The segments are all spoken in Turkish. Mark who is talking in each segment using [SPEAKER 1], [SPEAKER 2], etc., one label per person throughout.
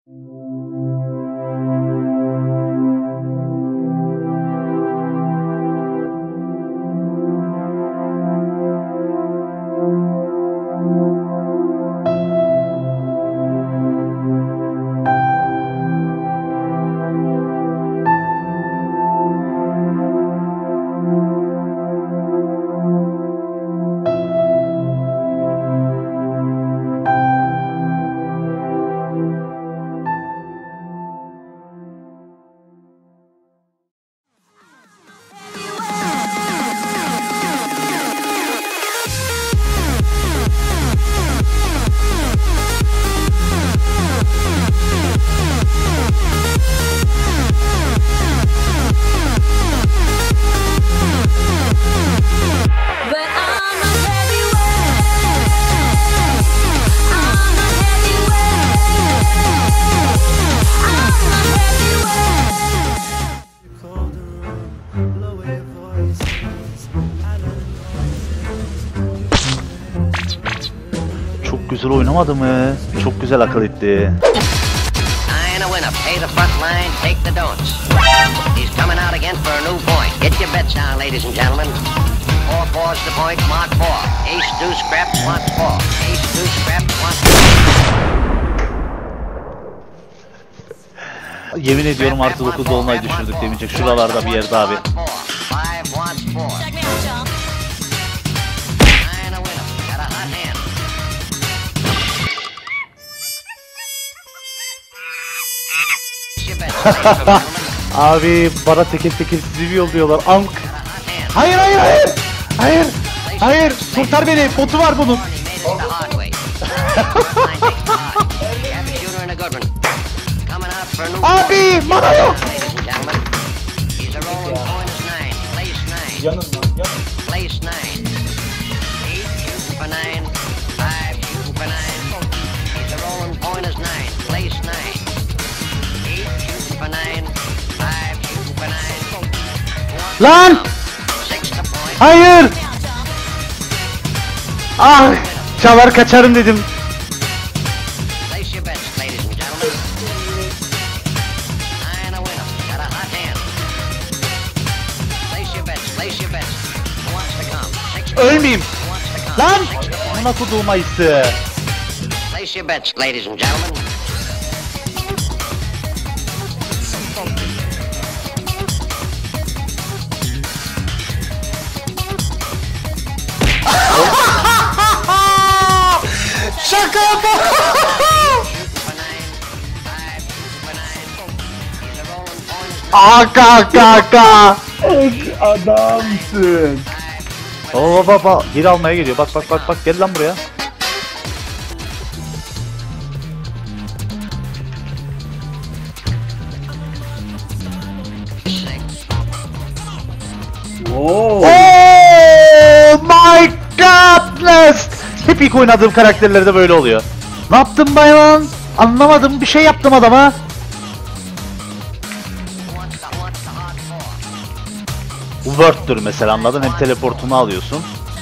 [SPEAKER 1] Çok güzel oynamadı mı? Çok güzel akıl etti. Yemin ediyorum artı 9 dolunay düşürdük demeyecek. Şuralarda bir yerde abi. Abi bana tekel tekel sizi yolluyorlar. Amk. Hayır hayır hayır. Hayır. Hayır. Kurtar beni. Botu var bunun. Abi bana yok.
[SPEAKER 2] Yanın lan.
[SPEAKER 1] Lan! Hayır! Ah! Çalar kaçarım dedim. Ölmeyeyim! Lan! Buna kuduğum ayısı. Şaka yapma! Aka! Adamsın. Baba geri almaya geliyor. Bak gel lan buraya. Oh my godness! Hep ilk oynadığım karakterlerde böyle oluyor. Ne yaptım ben? Anlamadım, bir şey yaptım adama. Word'dür mesela, anladın? Hem teleportunu alıyorsun.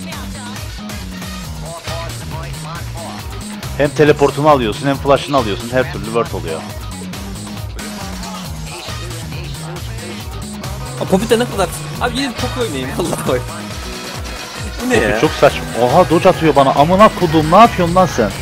[SPEAKER 1] Hem teleportunu alıyorsun, hem flash'ını alıyorsun. Her türlü Word oluyor.
[SPEAKER 3] Popit'e ne kadar... Abi yine çok oynayayım Allah koy. Bu ne ya?
[SPEAKER 1] Çok saçma. Oha dodge atıyor bana. Amına kodum, ne yapıyorsun lan sen?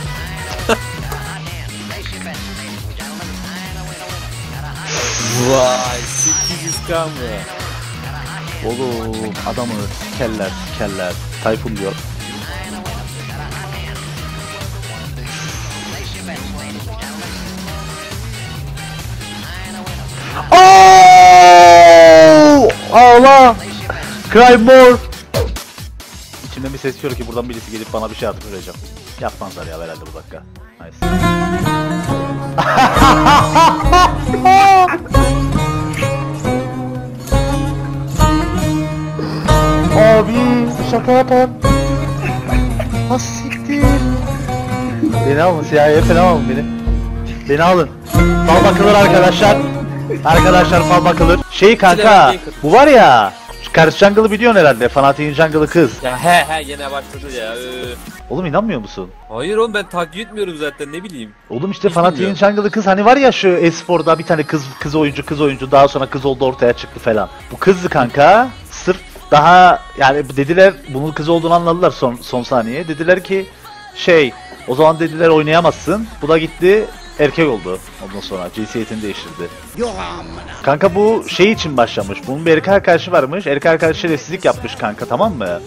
[SPEAKER 3] Vay 800k mı?
[SPEAKER 1] Oğlum adamı sikerler. Tayfun diyor. Allah! Cry more! İçimden bir ses diyor ki buradan birisi gelip bana bir şey atıp verecek. Yapmazlar ya herhalde bu dakika. Nice. Abi şaka yapan. Siktir. Beni alın, CIA'ya falan alın beni. Beni alın. Fal bakılır arkadaşlar. Arkadaşlar fal bakılır. Şey kanka, bu var ya, Karış Jungle'ı biliyorsun herhalde, Fanatik'in Jungle'ı kız.
[SPEAKER 3] Ya he gene başladı ya.
[SPEAKER 1] Oğlum inanmıyor musun?
[SPEAKER 3] Hayır oğlum ben takip etmiyorum zaten ne bileyim.
[SPEAKER 1] Oğlum işte
[SPEAKER 3] Hiç
[SPEAKER 1] Fnatic'in
[SPEAKER 3] bilmiyorum.
[SPEAKER 1] jungle'ı kız hani var ya şu esporda bir tane kız oyuncu daha sonra kız oldu ortaya çıktı falan. Bu kızdı kanka. Sırf daha yani dediler bunun kız olduğunu anladılar son saniye. Dediler ki o zaman dediler oynayamazsın. Bu da gitti erkek oldu. Ondan sonra cinsiyetini değiştirdi. Kanka bu şey için başlamış. Bunun bir erkek arkadaşı varmış. Erkek arkadaşı şerefsizlik yapmış kanka, tamam mı?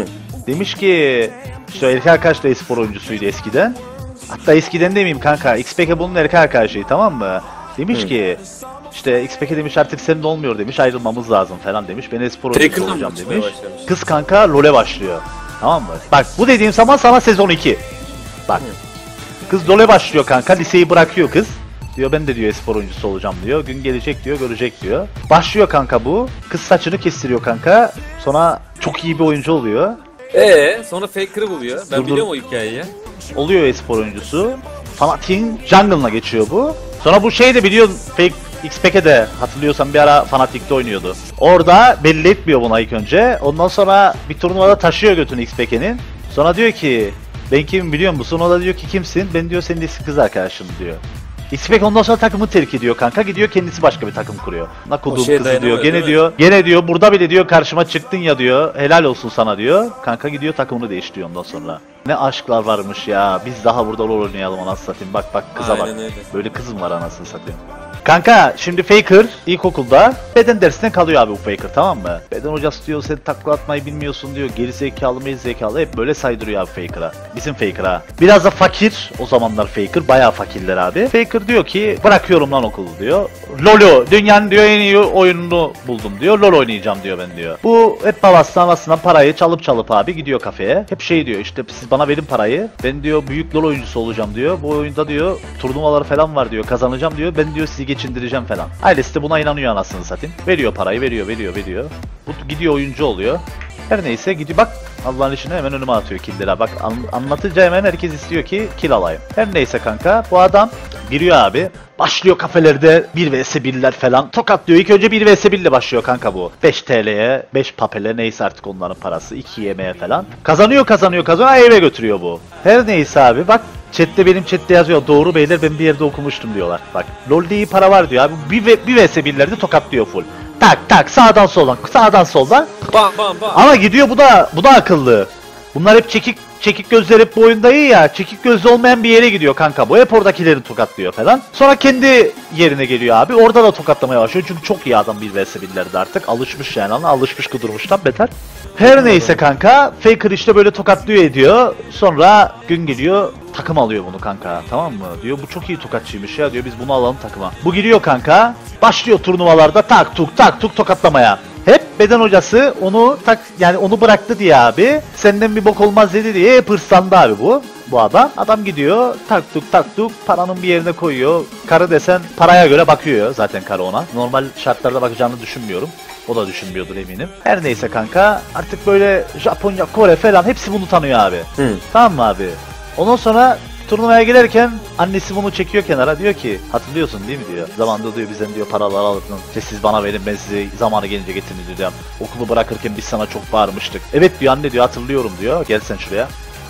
[SPEAKER 1] Demiş ki işte erkek arkadaş da espor oyuncusuydu eskiden. Hatta eskiden demeyeyim kanka. XPK bunun erkek arkadaşıydı, tamam mı? Demiş ki işte XPK demiş artık senin de olmuyor demiş, ayrılmamız lazım falan demiş. Ben espor oyuncusu olacağım demiş. Kız kanka LoL'e başlıyor. Tamam mı? Bak bu dediğim zaman sana sezon 2. Bak. Kız LoL'e başlıyor kanka. Liseyi bırakıyor kız. Diyor ben de diyor espor oyuncusu olacağım diyor. Gün gelecek diyor, görecek diyor. Başlıyor kanka bu. Kız saçını kestiriyor kanka. Sonra çok iyi bir oyuncu oluyor.
[SPEAKER 3] Sonra Faker'ı buluyor. Ben
[SPEAKER 1] Dur.
[SPEAKER 3] biliyorum o hikayeyi.
[SPEAKER 1] Oluyor espor oyuncusu. Fnatic'in jungle'ına geçiyor bu. Sonra bu şey de biliyorsun, Fake XPK'de hatırlıyorsan bir ara Fnatic'te oynuyordu. Orada belli etmiyor buna ilk önce. Ondan sonra bir turnuvada taşıyor götünü XPK'nin. Sonra diyor ki ben kimim biliyor musun? O da diyor ki kimsin? Ben diyor senin eski kız arkadaşım diyor. XPK ondan sonra takımı terk ediyor kanka, gidiyor kendisi başka bir takım kuruyor. Nakuduğum kızı diyor, gene diyor burada bile diyor karşıma çıktın ya diyor, helal olsun sana diyor. Kanka gidiyor takımını değiştiriyor ondan sonra. Ne aşklar varmış ya, biz daha burada rol oynayalım anasını satayım, bak kıza bak.
[SPEAKER 3] Aynen öyle.
[SPEAKER 1] Böyle kızım var anasını satayım. Kanka şimdi Faker ilkokulda beden dersine kalıyor abi bu Faker, tamam mı? Beden hocası diyor sen takla atmayı bilmiyorsun diyor, geri zekalı mı zekalı, hep böyle saydırıyor abi Faker'a. Bizim Faker'a. Biraz da fakir o zamanlar Faker, bayağı fakirler abi. Faker diyor ki bırakıyorum lan okulu diyor. LoL'u dünyanın diyor en iyi oyununu buldum diyor, LoL oynayacağım diyor ben diyor. Bu hep babasından parayı çalıp abi gidiyor kafeye. Hep şey diyor işte siz bana verin parayı, ben diyor büyük LoL oyuncusu olacağım diyor. Bu oyunda diyor turnuvalar falan var diyor, kazanacağım diyor, ben diyor sizi geçindireceğim falan. Ailesi de buna inanıyor anasını satayım. Veriyor parayı, veriyor. Bu gidiyor oyuncu oluyor. Her neyse gidiyor bak Allah'ın işine hemen önüme atıyor killleri. Bak anlatınca hemen herkes istiyor ki kill alayım. Her neyse kanka bu adam giriyor abi. Başlıyor kafelerde 1 vs 1'ler falan. Tokatlıyor. İlk önce 1 vs 1 ile başlıyor kanka bu. 5 TL'ye, 5 papele neyse artık onların parası. 2 yemeğe falan. Kazanıyor. Eve götürüyor bu. Her neyse abi bak. Benim chatte yazıyor. Doğru beyler ben bir yerde okumuştum diyorlar. Bak LoL'de iyi para var diyor abi. 1 vs 1'lerde tokatlıyor full. Tak sağdan soldan.
[SPEAKER 3] Bam.
[SPEAKER 1] Ama gidiyor bu da akıllı. Bunlar hep çekik gözler hep bu oyunda iyi ya. Çekik gözlü olmayan bir yere gidiyor kanka bu. Hep oradakileri tokatlıyor falan. Sonra kendi yerine geliyor abi. Orada da tokatlamaya başlıyor. Çünkü çok iyi adam 1 vs 1'lerde artık. Alışmış yani, alışmış kudurmuştan beter. Her neyse kanka Faker işte böyle tokatlıyor ediyor. Sonra gün geliyor takım alıyor bunu kanka, tamam mı? Diyor bu çok iyi tokatçıymış ya diyor, biz bunu alalım takıma. Bu giriyor kanka, başlıyor turnuvalarda tak tuk tokatlamaya. Hep beden hocası onu onu bıraktı diye abi. Senden bir bok olmaz dedi diye hep hırslandı abi bu adam. Adam gidiyor tak tuk paranın bir yerine koyuyor. Karı desen paraya göre bakıyor zaten karı ona. Normal şartlarda bakacağını düşünmüyorum. O da düşünmüyordur eminim. Her neyse kanka artık böyle Japonya, Kore falan hepsi bunu tanıyor abi. Tamam mı abi? Ondan sonra turnuvaya girerken annesi bunu çekiyor kenara, diyor ki hatırlıyorsun değil mi diyor. Zamanında diyor bizden diyor paralar aldın. İşte siz bana verin ben size zamanı gelince getirin diyor. Okulu bırakırken biz sana çok bağırmıştık. Evet diyor anne diyor, hatırlıyorum diyor. Gel sen şuraya.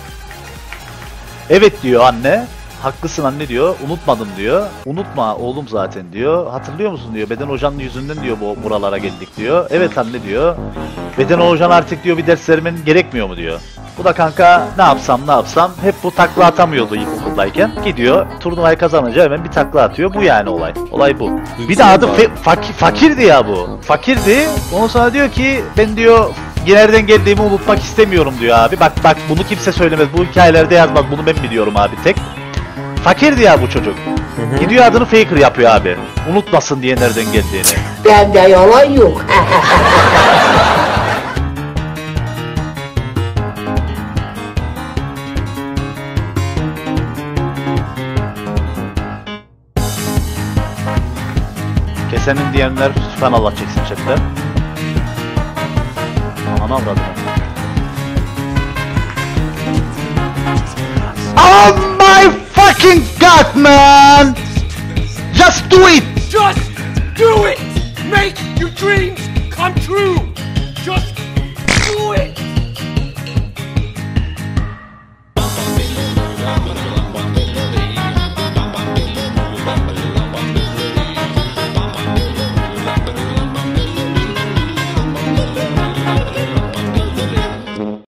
[SPEAKER 1] Evet diyor anne. Haklısın anne diyor. Unutmadım diyor. Unutma oğlum zaten diyor. Hatırlıyor musun diyor. Beden hocanın yüzünden diyor buralara geldik diyor. Evet anne diyor. Beden hocan artık diyor bir ders vermen gerekmiyor mu diyor. Bu da kanka ne yapsam hep bu takla atamıyordu ilkokuldayken. Gidiyor turnuvayı kazanınca hemen bir takla atıyor. Bu yani olay. Olay bu. Bir de adı fakirdi ya bu. Fakirdi. Ondan sonra diyor ki ben diyor nereden geldiğimi unutmak istemiyorum diyor abi. Bak bunu kimse söylemez. Bu hikayelerde yazmaz. Bunu ben biliyorum abi tek. Fakirdi ya bu çocuk. Gidiyor adını Faker yapıyor abi. Unutmasın diye nereden geldiğini.
[SPEAKER 2] Bende yalan yok.
[SPEAKER 1] Kesenin diyenler lütfen Allah çeksin chatte. Ana avradım. Oh my fucking god man!